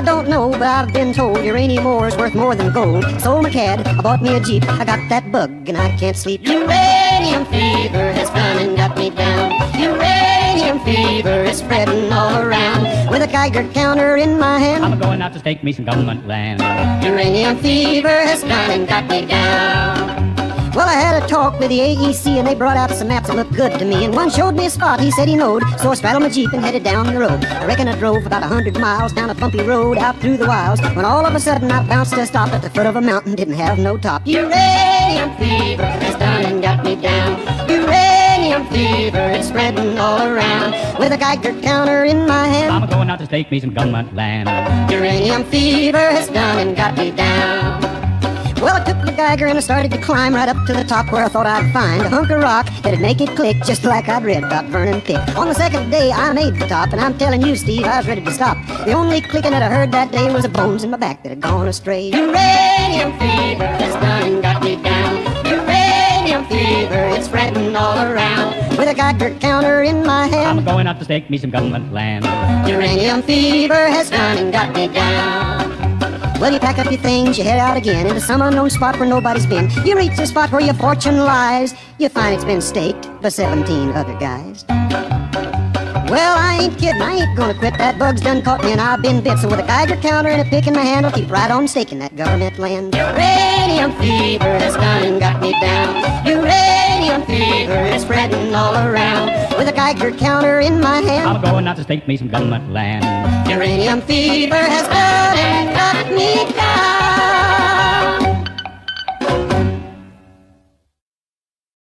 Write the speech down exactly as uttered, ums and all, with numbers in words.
I don't know, but I've been told uranium ore is worth more than gold. Sold my cad, I bought me a Jeep, I got that bug and I can't sleep. Uranium fever has come and got me down. Uranium fever is spreading all around. With a Geiger counter in my hand, I'm going out to stake me some government land. uranium fever has come and got me down. Well, I had a talk with the A E C and they brought out some maps that looked good to me. And one showed me a spot he said he knowed, so I straddled my Jeep and headed down the road. I reckon I drove about a hundred miles down a bumpy road out through the wilds, when all of a sudden I bounced to a stop at the foot of a mountain, didn't have no top. Uranium fever has done and got me down. Uranium fever is spreading all around. With a Geiger counter in my hand, I'm going out to stake me some government land. uranium fever has done and got me down. Well, I took the Geiger and I started to climb right up to the top where I thought I'd find a hunk of rock that'd make it click just like I'd read about Vernon Pick. On the second day I made the top, and I'm telling you, Steve, I was ready to stop. The only clicking that I heard that day was the bones in my back that had gone astray. Uranium fever has done and got me down. Uranium fever, it's spreading all around. With a Geiger counter in my hand, I'm going out to stake me some government land. uranium fever has done and got me down. Well, you pack up your things, you head out again into some unknown spot where nobody's been. You reach the spot where your fortune lies. You find it's been staked by seventeen other guys. Well, I ain't kidding, I ain't gonna quit. That bug's done caught me and I've been bit. So with a Geiger counter and a pick in my hand, I'll keep right on staking that government land. Uranium fever has done and got me down. Uranium fever is spreading all around. With a Geiger counter in my hand, I'm going out to stake me some government land. uranium fever has done and got me down.